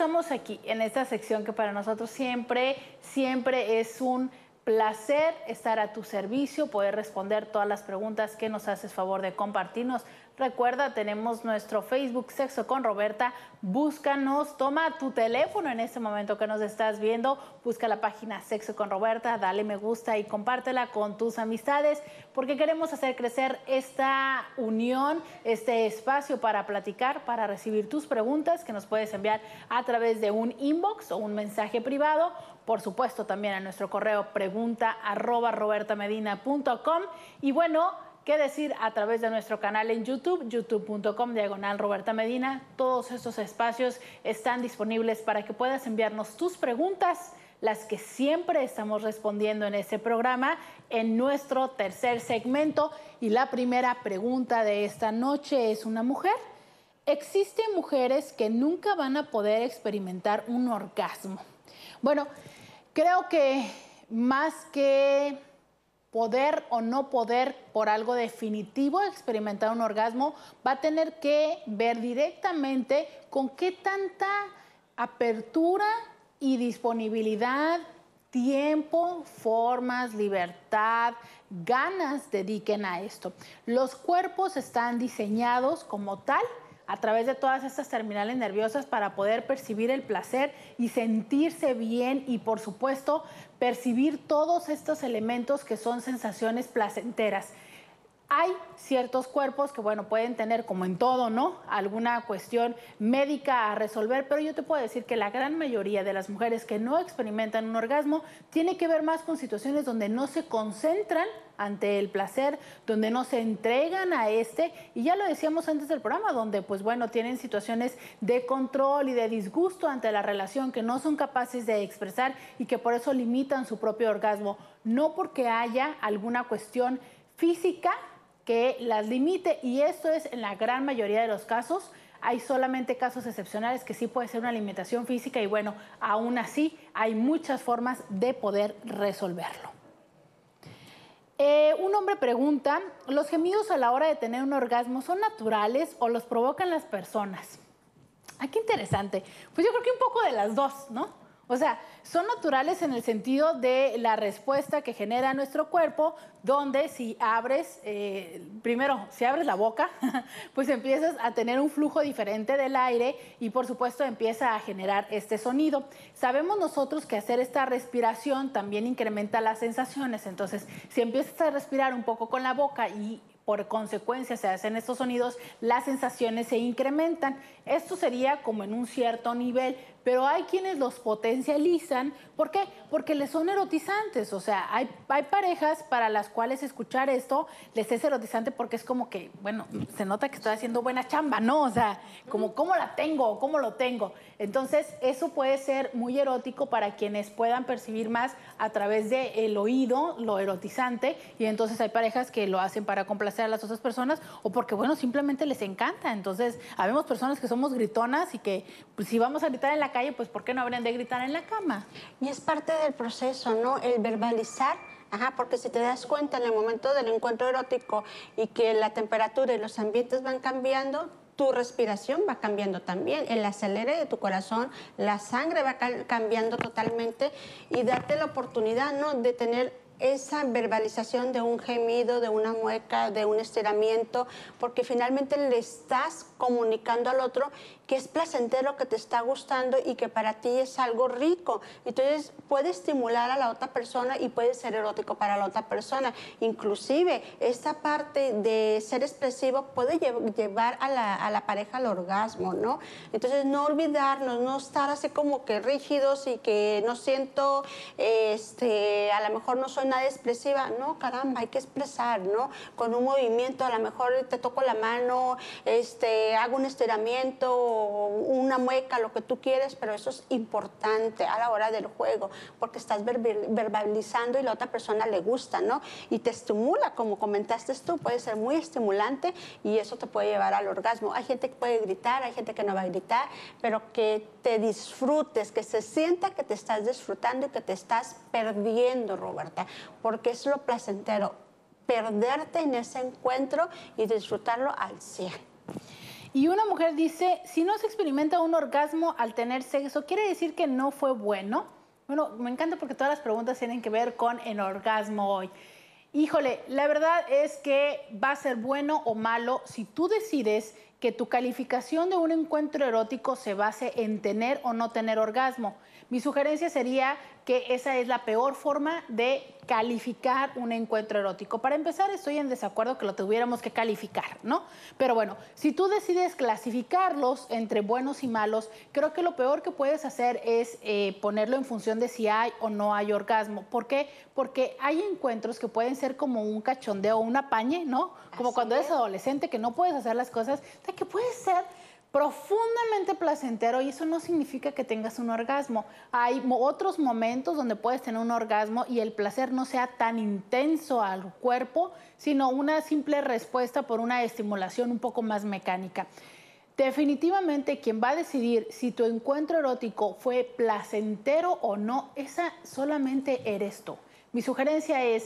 estamos aquí en esta sección que para nosotros siempre es un placer estar a tu servicio, poder responder todas las preguntas que nos haces favor de compartirnos. Recuerda, tenemos nuestro Facebook Sexo con Roberta. Búscanos, toma tu teléfono en este momento que nos estás viendo, busca la página Sexo con Roberta, dale me gusta y compártela con tus amistades, porque queremos hacer crecer esta unión, este espacio para platicar, para recibir tus preguntas que nos puedes enviar a través de un inbox o un mensaje privado. Por supuesto, también a nuestro correo pregunta@robertamedina.com. Y bueno, qué decir a través de nuestro canal en YouTube, youtube.com/Roberta Medina. Todos estos espacios están disponibles para que puedas enviarnos tus preguntas, las que siempre estamos respondiendo en este programa, en nuestro tercer segmento. Y la primera pregunta de esta noche es una mujer. ¿Existen mujeres que nunca van a poder experimentar un orgasmo? Bueno, creo que más que poder o no poder por algo definitivo experimentar un orgasmo, va a tener que ver directamente con qué tanta apertura y disponibilidad, tiempo, formas, libertad, ganas dediquen a esto. Los cuerpos están diseñados como tal a través de todas estas terminales nerviosas para poder percibir el placer y sentirse bien y, por supuesto, percibir todos estos elementos que son sensaciones placenteras. Hay ciertos cuerpos que, bueno, pueden tener, como en todo, ¿no?, alguna cuestión médica a resolver, pero yo te puedo decir que la gran mayoría de las mujeres que no experimentan un orgasmo tiene que ver más con situaciones donde no se concentran ante el placer, donde no se entregan a este, y ya lo decíamos antes del programa, donde, pues bueno, tienen situaciones de control y de disgusto ante la relación que no son capaces de expresar y que por eso limitan su propio orgasmo, no porque haya alguna cuestión física que las limite, y esto es en la gran mayoría de los casos. Hay solamente casos excepcionales que sí puede ser una limitación física y bueno, aún así hay muchas formas de poder resolverlo. Un hombre pregunta, ¿los gemidos a la hora de tener un orgasmo son naturales o los provocan las personas? ¡Ay, qué interesante! Pues yo creo que un poco de las dos, ¿no? O sea, son naturales en el sentido de la respuesta que genera nuestro cuerpo, donde si abres, primero, si abres la boca, pues empiezas a tener un flujo diferente del aire y por supuesto empieza a generar este sonido. Sabemos nosotros que hacer esta respiración también incrementa las sensaciones, entonces si empiezas a respirar un poco con la boca y por consecuencia se hacen estos sonidos, las sensaciones se incrementan. Esto sería como en un cierto nivel, pero hay quienes los potencializan. ¿Por qué? Porque les son erotizantes. O sea, hay parejas para las cuales escuchar esto les es erotizante porque es como que, bueno, se nota que estoy haciendo buena chamba, ¿no? O sea, como ¿cómo la tengo? ¿Cómo lo tengo? Entonces, eso puede ser muy erótico para quienes puedan percibir más a través del oído, lo erotizante, y entonces hay parejas que lo hacen para complacer a las otras personas o porque, bueno, simplemente les encanta. Entonces, habemos personas que somos gritonas y que, pues, si vamos a gritar en la calle, pues, ¿por qué no habrían de gritar en la cama? Y es parte del proceso, ¿no? El verbalizar. Ajá, porque si te das cuenta en el momento del encuentro erótico y que la temperatura y los ambientes van cambiando, tu respiración va cambiando también, el acelere de tu corazón, la sangre va cambiando totalmente y darte la oportunidad, ¿no?, de tener esa verbalización de un gemido, de una mueca, de un estiramiento, porque finalmente le estás comunicando al otro que es placentero, que te está gustando y que para ti es algo rico. Entonces puede estimular a la otra persona y puede ser erótico para la otra persona. Inclusive esta parte de ser expresivo puede llevar a la pareja al orgasmo, ¿no? Entonces no olvidarnos, no estar así como que rígidos y que no siento, a lo mejor no soy nada expresiva. No, caramba, hay que expresar, ¿no? Con un movimiento, a lo mejor te toco la mano, hago un estiramiento, una mueca, lo que tú quieres, pero eso es importante a la hora del juego, porque estás verbalizando y la otra persona le gusta, ¿no? Y te estimula, como comentaste tú, puede ser muy estimulante y eso te puede llevar al orgasmo. Hay gente que puede gritar, hay gente que no va a gritar, pero que te disfrutes, que se sienta que te estás disfrutando y que te estás perdiendo, Roberta, porque es lo placentero, perderte en ese encuentro y disfrutarlo al 100. Y una mujer dice, si no se experimenta un orgasmo al tener sexo, ¿quiere decir que no fue bueno? Bueno, me encanta porque todas las preguntas tienen que ver con el orgasmo hoy. Híjole, la verdad es que va a ser bueno o malo si tú decides que tu calificación de un encuentro erótico se base en tener o no tener orgasmo. Mi sugerencia sería que esa es la peor forma de calificar un encuentro erótico. Para empezar, estoy en desacuerdo que lo tuviéramos que calificar, ¿no? Pero bueno, si tú decides clasificarlos entre buenos y malos, creo que lo peor que puedes hacer es ponerlo en función de si hay o no hay orgasmo. ¿Por qué? Porque hay encuentros que pueden ser como un cachondeo o un apañe, ¿no? Como Así cuando es. eres adolescente que no puedes hacer las cosas, o sea, que puede ser profundamente placentero y eso no significa que tengas un orgasmo. Hay otros momentos donde puedes tener un orgasmo y el placer no sea tan intenso al cuerpo, sino una simple respuesta por una estimulación un poco más mecánica. Definitivamente quien va a decidir si tu encuentro erótico fue placentero o no, esa solamente eres tú. Mi sugerencia es,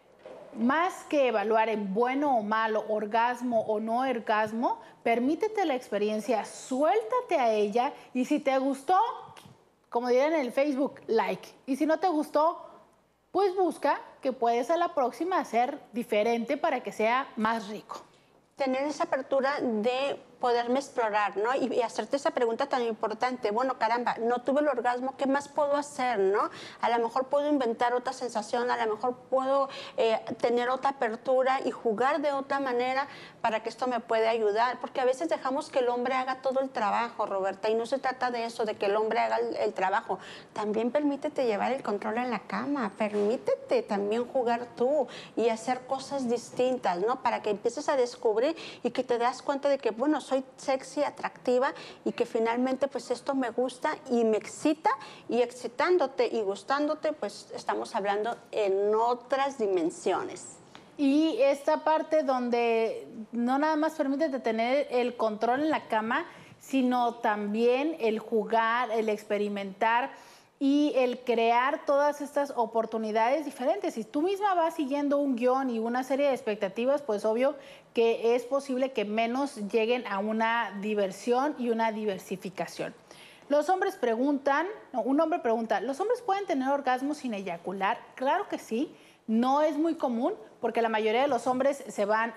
más que evaluar en bueno o malo, orgasmo o no orgasmo, permítete la experiencia, suéltate a ella y si te gustó, como dirían en el Facebook, like. Y si no te gustó, pues busca que puedes a la próxima hacer diferente para que sea más rico. Tener esa apertura de poderme explorar, ¿no? Y hacerte esa pregunta tan importante, bueno, caramba, no tuve el orgasmo, ¿qué más puedo hacer, no? A lo mejor puedo inventar otra sensación, a lo mejor puedo tener otra apertura y jugar de otra manera para que esto me pueda ayudar, porque a veces dejamos que el hombre haga todo el trabajo, Roberta, y no se trata de eso, de que el hombre haga el trabajo. También permítete llevar el control en la cama, permítete también jugar tú y hacer cosas distintas, ¿no? Para que empieces a descubrir y que te das cuenta de que, bueno, soy sexy, atractiva y que finalmente pues esto me gusta y me excita y excitándote y gustándote pues estamos hablando en otras dimensiones. Y esta parte donde no nada más permítete tener el control en la cama, sino también el jugar, el experimentar y el crear todas estas oportunidades diferentes. Si tú misma vas siguiendo un guión y una serie de expectativas, pues obvio que es posible que menos lleguen a una diversión y una diversificación. Los hombres preguntan, no, un hombre pregunta, ¿los hombres pueden tener orgasmos sin eyacular? Claro que sí, no es muy común porque la mayoría de los hombres se van,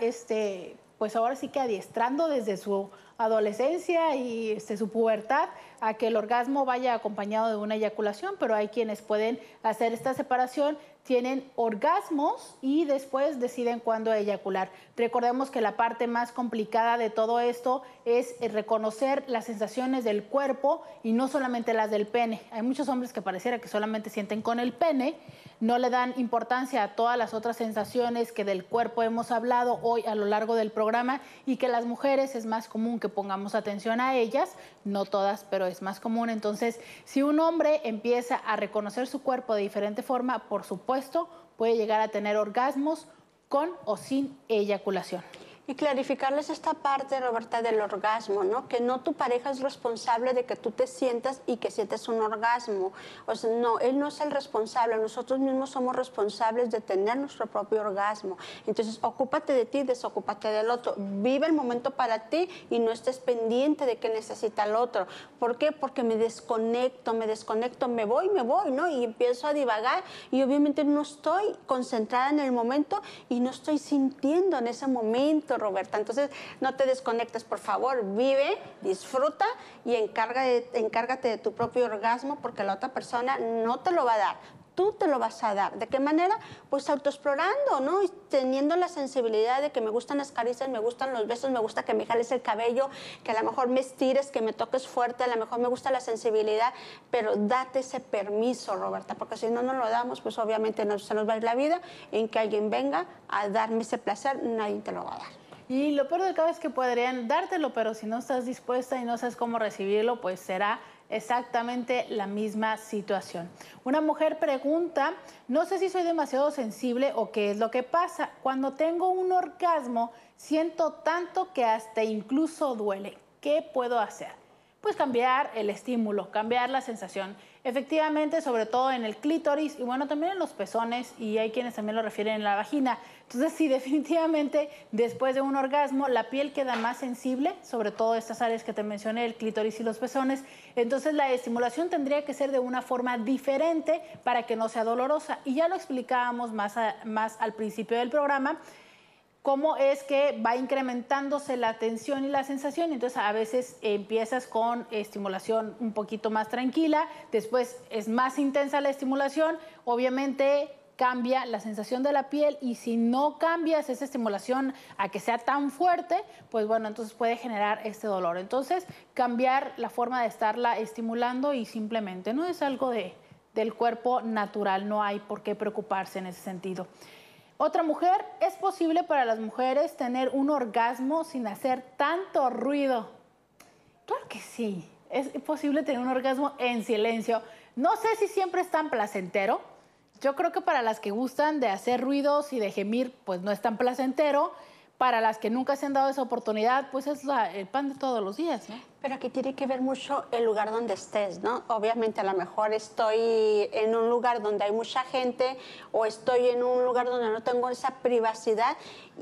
pues ahora sí que adiestrando desde su adolescencia y su pubertad a que el orgasmo vaya acompañado de una eyaculación, pero hay quienes pueden hacer esta separación, tienen orgasmos y después deciden cuándo eyacular. Recordemos que la parte más complicada de todo esto es reconocer las sensaciones del cuerpo y no solamente las del pene. Hay muchos hombres que pareciera que solamente sienten con el pene, no le dan importancia a todas las otras sensaciones que del cuerpo hemos hablado hoy a lo largo del programa y que las mujeres es más común que pongamos atención a ellas, no todas, pero es más común. Entonces, si un hombre empieza a reconocer su cuerpo de diferente forma, por supuesto, puede llegar a tener orgasmos con o sin eyaculación. Y clarificarles esta parte, Roberta, del orgasmo, ¿no? Que no tu pareja es responsable de que tú te sientas y que sientes un orgasmo. O sea, no, él no es el responsable, nosotros mismos somos responsables de tener nuestro propio orgasmo. Entonces, ocúpate de ti, desocúpate del otro. Vive el momento para ti y no estés pendiente de qué necesita el otro. ¿Por qué? Porque me desconecto, me voy, ¿no? Y empiezo a divagar y obviamente no estoy concentrada en el momento y no estoy sintiendo en ese momento, Roberta. Entonces, no te desconectes, por favor, vive, disfruta y encárgate de tu propio orgasmo porque la otra persona no te lo va a dar. Tú te lo vas a dar. ¿De qué manera? Pues autoexplorando, ¿no? Y teniendo la sensibilidad de que me gustan las caricias, me gustan los besos, me gusta que me jales el cabello, que a lo mejor me estires, que me toques fuerte, a lo mejor me gusta la sensibilidad, pero date ese permiso, Roberta, porque si no nos lo damos, pues obviamente se nos va a ir la vida en que alguien venga a darme ese placer, nadie te lo va a dar. Y lo peor de todo es que podrían dártelo, pero si no estás dispuesta y no sabes cómo recibirlo, pues será exactamente la misma situación. Una mujer pregunta, no sé si soy demasiado sensible o qué es lo que pasa. Cuando tengo un orgasmo, siento tanto que hasta incluso duele. ¿Qué puedo hacer? Pues cambiar el estímulo, cambiar la sensación. Efectivamente, sobre todo en el clítoris y bueno, también en los pezones, y hay quienes también lo refieren en la vagina. Entonces, sí, definitivamente después de un orgasmo la piel queda más sensible, sobre todo estas áreas que te mencioné, el clítoris y los pezones. Entonces, la estimulación tendría que ser de una forma diferente para que no sea dolorosa. Y ya lo explicábamos más al principio del programa, cómo es que va incrementándose la tensión y la sensación. Entonces, a veces empiezas con estimulación un poquito más tranquila, después es más intensa la estimulación, obviamente cambia la sensación de la piel, y si no cambias esa estimulación a que sea tan fuerte, pues bueno, entonces puede generar este dolor. Entonces, cambiar la forma de estarla estimulando y simplemente, no es algo del cuerpo natural, no hay por qué preocuparse en ese sentido. Otra mujer, ¿es posible para las mujeres tener un orgasmo sin hacer tanto ruido? Claro que sí, es posible tener un orgasmo en silencio. No sé si siempre es tan placentero. Yo creo que para las que gustan de hacer ruidos y de gemir, pues no es tan placentero. Para las que nunca se han dado esa oportunidad, pues es el pan de todos los días, ¿no? Pero aquí tiene que ver mucho el lugar donde estés, ¿no? Obviamente a lo mejor estoy en un lugar donde hay mucha gente o estoy en un lugar donde no tengo esa privacidad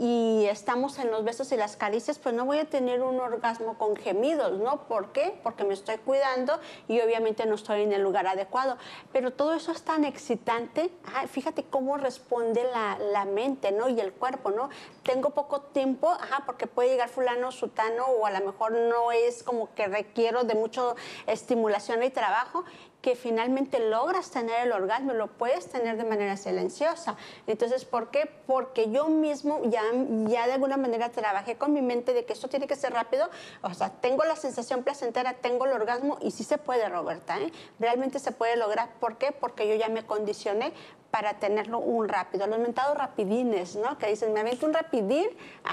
y estamos en los besos y las caricias, pues no voy a tener un orgasmo con gemidos, ¿no? ¿Por qué? Porque me estoy cuidando y obviamente no estoy en el lugar adecuado. Pero todo eso es tan excitante. Fíjate cómo responde la mente, ¿no? Y el cuerpo, ¿no? Tengo poco tiempo, porque puede llegar fulano, sutano, o a lo mejor no es como que requiero de mucha estimulación y trabajo, que finalmente logras tener el orgasmo, lo puedes tener de manera silenciosa. Entonces, ¿por qué? Porque yo mismo ya de alguna manera trabajé con mi mente de que esto tiene que ser rápido. O sea, tengo la sensación placentera, tengo el orgasmo y sí se puede, Roberta, ¿eh? Realmente se puede lograr. ¿Por qué? Porque yo ya me condicioné para tenerlo un rápido, los mentados rapidines, ¿no? Que dicen, me aviento un rapidín,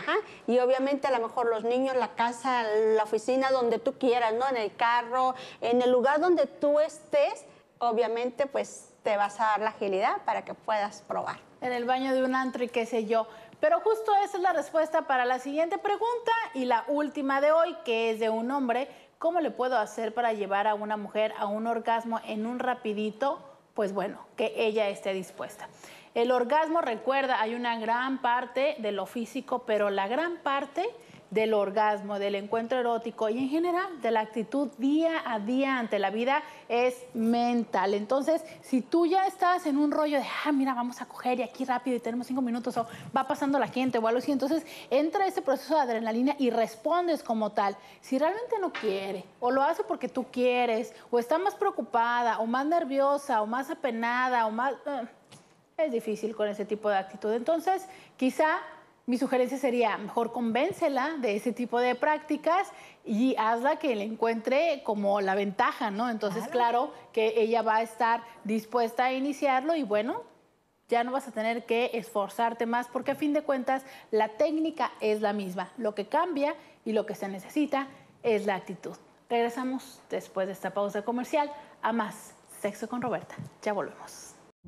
y obviamente a lo mejor los niños, la casa, la oficina, donde tú quieras, ¿no? En el carro, en el lugar donde tú estés, obviamente pues te vas a dar la agilidad para que puedas probar. En el baño de un antro y qué sé yo. Pero justo esa es la respuesta para la siguiente pregunta y la última de hoy, que es de un hombre. ¿Cómo le puedo hacer para llevar a una mujer a un orgasmo en un rapidito? Pues bueno, que ella esté dispuesta. El orgasmo, recuerda, hay una gran parte de lo físico, pero la gran parte del orgasmo, del encuentro erótico y en general de la actitud día a día ante la vida es mental. Entonces, si tú ya estás en un rollo de, mira, vamos a coger y aquí rápido y tenemos 5 minutos o va pasando la gente o algo así, entonces entra ese proceso de adrenalina y respondes como tal. Si realmente no quiere o lo hace porque tú quieres o está más preocupada o más nerviosa o más apenada o más... es difícil con ese tipo de actitud. Entonces, quizá mi sugerencia sería, mejor convéncela de ese tipo de prácticas y hazla que le encuentre como la ventaja, ¿no? Entonces, claro que ella va a estar dispuesta a iniciarlo y bueno, ya no vas a tener que esforzarte más porque a fin de cuentas la técnica es la misma. Lo que cambia y lo que se necesita es la actitud. Regresamos después de esta pausa comercial a más Sexo con Roberta. Ya volvemos.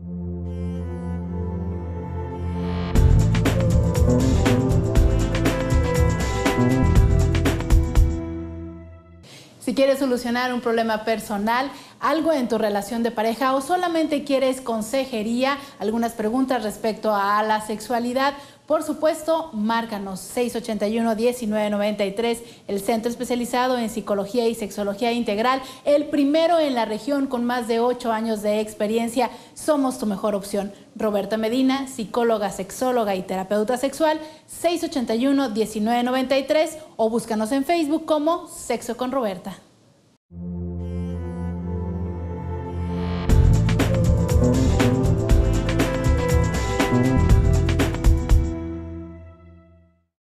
Si quieres solucionar un problema personal, algo en tu relación de pareja o solamente quieres consejería, algunas preguntas respecto a la sexualidad, por supuesto, márcanos 681-1993, el centro especializado en psicología y sexología integral, el primero en la región con más de 8 años de experiencia. Somos tu mejor opción. Roberta Medina, psicóloga, sexóloga y terapeuta sexual, 681-1993 o búscanos en Facebook como Sexo con Roberta.